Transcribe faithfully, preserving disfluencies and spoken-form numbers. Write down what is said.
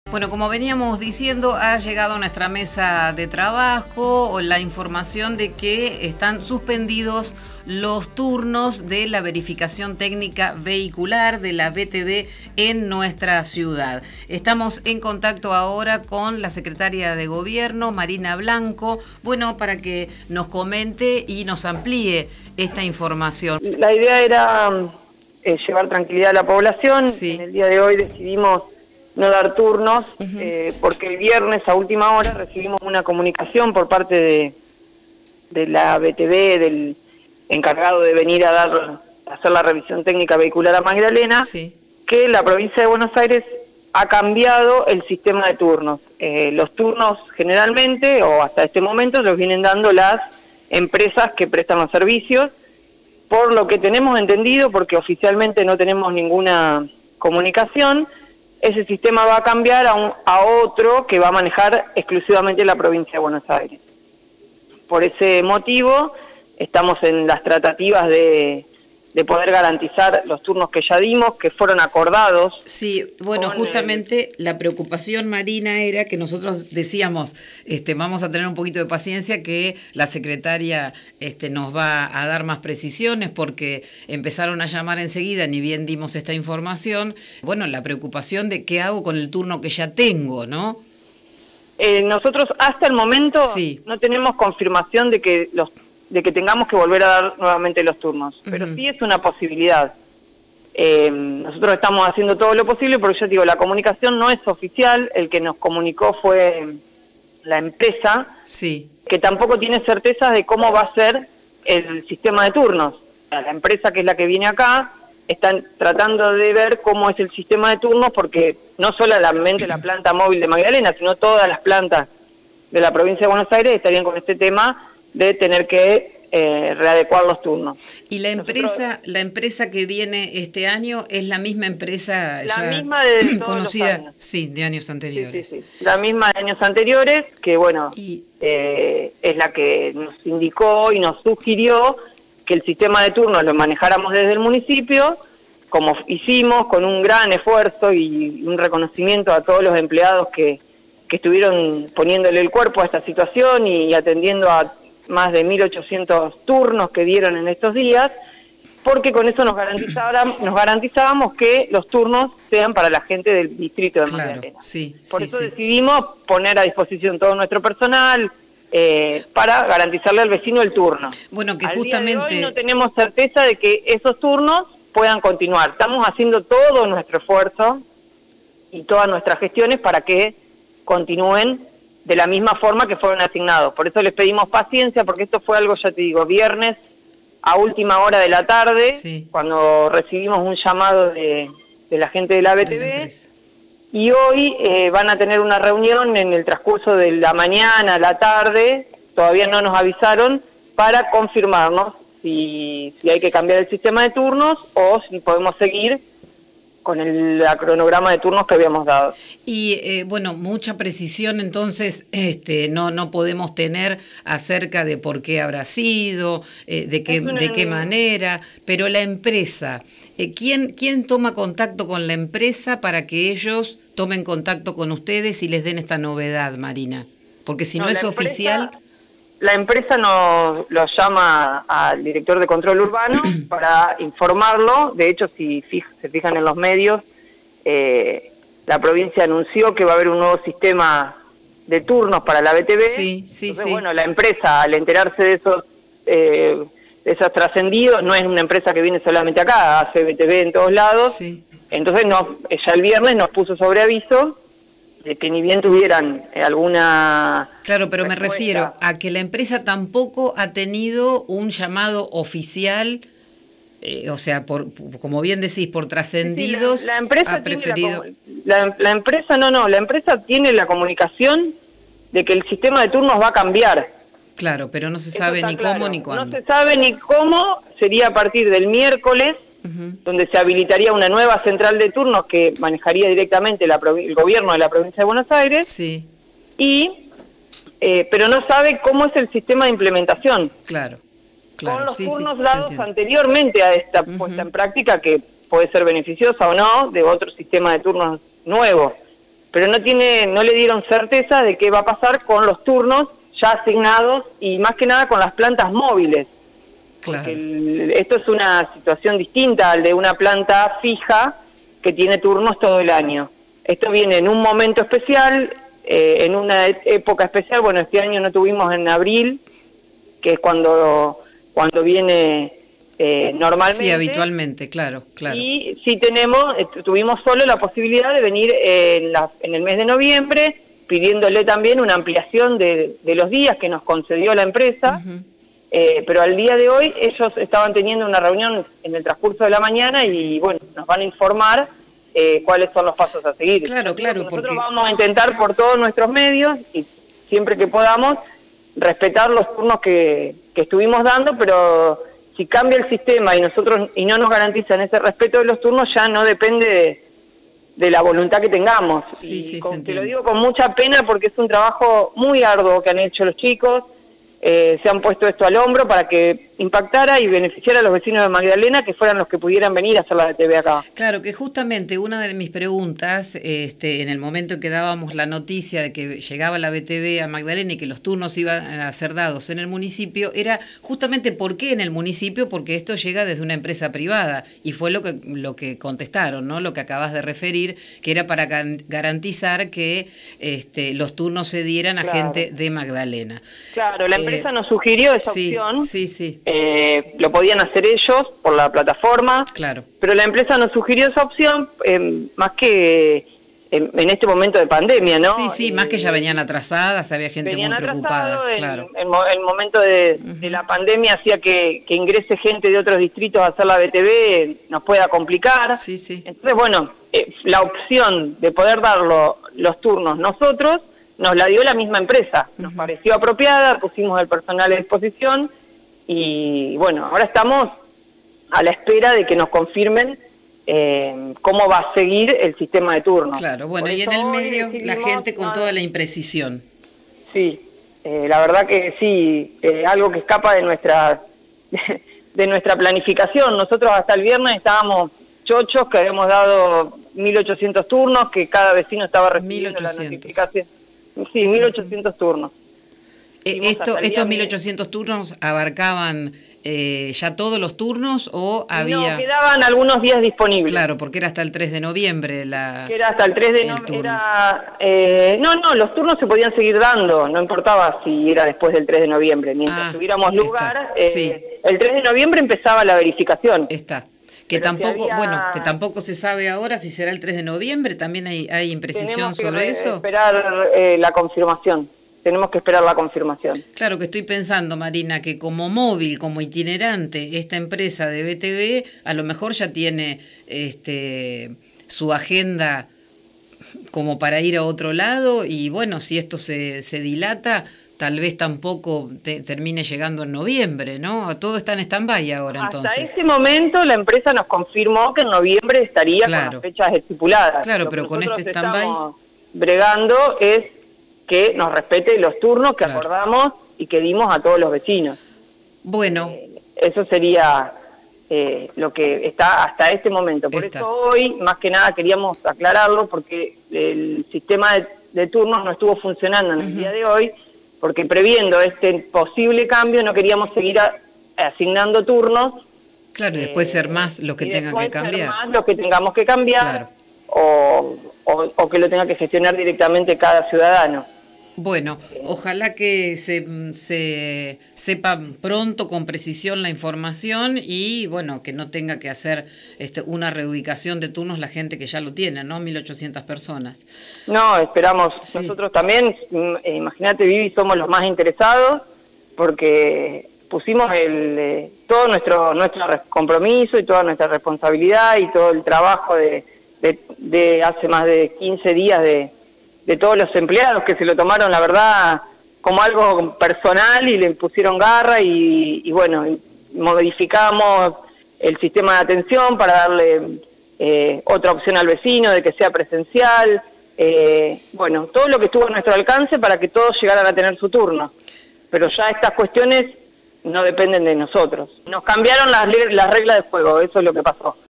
Bueno, como veníamos diciendo, ha llegado a nuestra mesa de trabajo la información de que están suspendidos los turnos de la verificación técnica vehicular de la B T V en nuestra ciudad. Estamos en contacto ahora con la secretaria de Gobierno, Marina Blanco, bueno, para que nos comente y nos amplíe esta información. La idea era eh, llevar tranquilidad a la población. Sí. En el día de hoy decidimos no dar turnos, Uh-huh. eh, porque el viernes a última hora recibimos una comunicación por parte de, de la B T V, del encargado de venir a dar a hacer la revisión técnica vehicular a Magdalena, Sí. que la provincia de Buenos Aires ha cambiado el sistema de turnos. Eh, los turnos generalmente, o hasta este momento, los vienen dando las empresas que prestan los servicios, por lo que tenemos entendido, porque oficialmente no tenemos ninguna comunicación. Ese sistema va a cambiar a, un, a otro que va a manejar exclusivamente la provincia de Buenos Aires. Por ese motivo, estamos en las tratativas de, de poder garantizar los turnos que ya dimos, que fueron acordados. Sí, bueno, justamente el... la preocupación, Marina, era que nosotros decíamos, este, vamos a tener un poquito de paciencia, que la secretaria este, nos va a dar más precisiones, porque empezaron a llamar enseguida, ni bien dimos esta información. Bueno, la preocupación de qué hago con el turno que ya tengo, ¿no? Eh, nosotros hasta el momento sí. no tenemos confirmación de que los de que tengamos que volver a dar nuevamente los turnos, uh-huh. pero sí es una posibilidad. Eh, nosotros estamos haciendo todo lo posible, porque yo te digo, la comunicación no es oficial, el que nos comunicó fue la empresa, sí. que tampoco tiene certeza de cómo va a ser el sistema de turnos. La empresa, que es la que viene acá, están tratando de ver cómo es el sistema de turnos, porque no solamente la planta móvil de Magdalena, sino todas las plantas de la provincia de Buenos Aires estarían con este tema de tener que eh, readecuar los turnos. ¿Y la empresa Nosotros, la empresa que viene este año es la misma empresa la ya misma de todos conocida? Los años. Sí, de años anteriores. Sí, sí, sí. La misma de años anteriores, que bueno, y... eh, es la que nos indicó y nos sugirió que el sistema de turnos lo manejáramos desde el municipio, como hicimos, con un gran esfuerzo y un reconocimiento a todos los empleados que, que estuvieron poniéndole el cuerpo a esta situación y atendiendo a más de mil ochocientos turnos que dieron en estos días, porque con eso nos garantizábamos, nos garantizábamos que los turnos sean para la gente del distrito de claro, Magdalena. Sí, Por sí, eso sí. decidimos poner a disposición todo nuestro personal eh, para garantizarle al vecino el turno. Bueno, que al justamente día de hoy no tenemos certeza de que esos turnos puedan continuar. Estamos haciendo todo nuestro esfuerzo y todas nuestras gestiones para que continúen de la misma forma que fueron asignados. Por eso les pedimos paciencia, porque esto fue algo, ya te digo, viernes a última hora de la tarde, sí. cuando recibimos un llamado de, de la gente de la B T V, y hoy eh, van a tener una reunión en el transcurso de la mañana, la tarde, todavía no nos avisaron, para confirmarnos si, si hay que cambiar el sistema de turnos o si podemos seguir con el cronograma de turnos que habíamos dado. Y eh, bueno, mucha precisión entonces este, no no podemos tener acerca de por qué habrá sido, eh, de qué una... de qué manera, pero la empresa, eh, ¿quién, ¿quién toma contacto con la empresa para que ellos tomen contacto con ustedes y les den esta novedad, Marina? Porque si no, no es empresa... oficial... La empresa nos lo llama al director de control urbano para informarlo. De hecho, si fij, se fijan en los medios, eh, la provincia anunció que va a haber un nuevo sistema de turnos para la B T V. Sí, sí, Entonces, sí. bueno, la empresa, al enterarse de esos, eh, de esos trascendidos, no es una empresa que viene solamente acá, hace B T V en todos lados. Sí. Entonces, nos, ya el viernes nos puso sobre aviso de que ni bien tuvieran eh, alguna... Claro, pero respuesta. Me refiero a que la empresa tampoco ha tenido un llamado oficial, eh, o sea, por como bien decís, por trascendidos, sí, sí, la, la empresa ha preferido... La, la, la empresa, no, no, la empresa tiene la comunicación de que el sistema de turnos va a cambiar. Claro, pero no se sabe ni claro. cómo ni cuándo. No se sabe ni cómo, sería a partir del miércoles, Uh-huh. donde se habilitaría una nueva central de turnos que manejaría directamente la, el gobierno de la provincia de Buenos Aires, sí. y eh, pero no sabe cómo es el sistema de implementación. Claro, claro. Con los sí, turnos sí, dados anteriormente a esta uh-huh. puesta en práctica, que puede ser beneficiosa o no, de otro sistema de turnos nuevo. pero no tiene, no le dieron certeza de qué va a pasar con los turnos ya asignados y más que nada con las plantas móviles. Claro. Porque el, esto es una situación distinta al de una planta fija que tiene turnos todo el año. Esto viene en un momento especial, eh, en una época especial. Bueno, este año no tuvimos en abril, que es cuando, cuando viene eh, normalmente. Sí, habitualmente, claro, claro. Y sí tenemos, tuvimos solo la posibilidad de venir en, la, en el mes de noviembre, pidiéndole también una ampliación de, de los días que nos concedió la empresa. Uh-huh. Eh, pero al día de hoy ellos estaban teniendo una reunión en el transcurso de la mañana y bueno, nos van a informar eh, cuáles son los pasos a seguir. Claro, claro. Nosotros porque... vamos a intentar por todos nuestros medios y siempre que podamos respetar los turnos que, que estuvimos dando, pero si cambia el sistema y nosotros y no nos garantizan ese respeto de los turnos, ya no depende de, de la voluntad que tengamos. Sí, y sí, con, te lo digo con mucha pena porque es un trabajo muy arduo que han hecho los chicos. Eh, se han puesto esto al hombro para que impactara y beneficiara a los vecinos de Magdalena, que fueran los que pudieran venir a hacer la B T V acá. Claro, que justamente una de mis preguntas, este, en el momento en que dábamos la noticia de que llegaba la B T V a Magdalena y que los turnos iban a ser dados en el municipio, era justamente por qué en el municipio, porque esto llega desde una empresa privada, y fue lo que, lo que contestaron, ¿no? Lo que acabas de referir, que era para garantizar que este, los turnos se dieran a claro. gente de Magdalena. Claro, la empresa eh, nos sugirió esa sí, opción. Sí, sí. Eh, lo podían hacer ellos por la plataforma, claro. pero la empresa nos sugirió esa opción eh, más que en, en este momento de pandemia, ¿no? Sí, sí, eh, más que ya venían atrasadas, había gente muy preocupada. En, claro. en el momento de, uh-huh. de la pandemia hacía que, que ingrese gente de otros distritos a hacer la B T V, nos pueda complicar. Sí, sí. Entonces, bueno, eh, la opción de poder dar lo, los turnos nosotros nos la dio la misma empresa. Nos uh-huh. pareció apropiada, pusimos el personal a disposición. Y bueno, ahora estamos a la espera de que nos confirmen eh, cómo va a seguir el sistema de turnos. Claro, bueno, y en el medio la gente con no, toda la imprecisión. Sí, eh, la verdad que sí, eh, algo que escapa de nuestra, de nuestra planificación. Nosotros hasta el viernes estábamos chochos, que habíamos dado mil ochocientos turnos, que cada vecino estaba recibiendo la notificación. Sí, mil ochocientos turnos. Eh, esto, ¿Estos mil ochocientos turnos abarcaban eh, ya todos los turnos o había...? No, quedaban algunos días disponibles. Claro, porque era hasta el tres de noviembre la... Que era hasta el tres de noviembre. Eh, no, no, los turnos se podían seguir dando, no importaba si era después del tres de noviembre. Mientras ah, tuviéramos lugar, eh, sí. el tres de noviembre empezaba la verificación. Está. Que tampoco, si había... bueno, que tampoco se sabe ahora si será el tres de noviembre, ¿también hay, hay imprecisión sobre eso? Tenemos que esperar eh, la confirmación. Tenemos que esperar la confirmación. Claro, que estoy pensando, Marina, que como móvil, como itinerante, esta empresa de B T V a lo mejor ya tiene este, su agenda como para ir a otro lado y bueno, si esto se, se dilata, tal vez tampoco te, termine llegando en noviembre, ¿no? Todo está en stand-by ahora, Hasta entonces. Hasta ese momento la empresa nos confirmó que en noviembre estaría claro. con las fechas estipuladas. Claro, Lo pero con este stand-by... bregando es que nos respete los turnos que claro. acordamos y que dimos a todos los vecinos. Bueno. Eh, eso sería eh, lo que está hasta este momento. Por está. eso hoy, más que nada, queríamos aclararlo porque el sistema de, de turnos no estuvo funcionando en uh-huh. el día de hoy, porque previendo este posible cambio no queríamos seguir a, asignando turnos. Claro, y después eh, ser más los que tengan que cambiar. Ser más los que tengamos que cambiar claro. o, o, o que lo tenga que gestionar directamente cada ciudadano. Bueno, ojalá que se, se sepa pronto con precisión la información y bueno, que no tenga que hacer este, una reubicación de turnos la gente que ya lo tiene, ¿no? mil ochocientas personas. No, esperamos. Sí. Nosotros también, imagínate, Vivi, somos los más interesados porque pusimos el, eh, todo nuestro, nuestro compromiso y toda nuestra responsabilidad y todo el trabajo de, de, de hace más de quince días de... de todos los empleados que se lo tomaron, la verdad, como algo personal y le pusieron garra y, y bueno, modificamos el sistema de atención para darle eh, otra opción al vecino de que sea presencial, eh, bueno, todo lo que estuvo a nuestro alcance para que todos llegaran a tener su turno. Pero ya estas cuestiones no dependen de nosotros. Nos cambiaron las, las reglas de juego, eso es lo que pasó.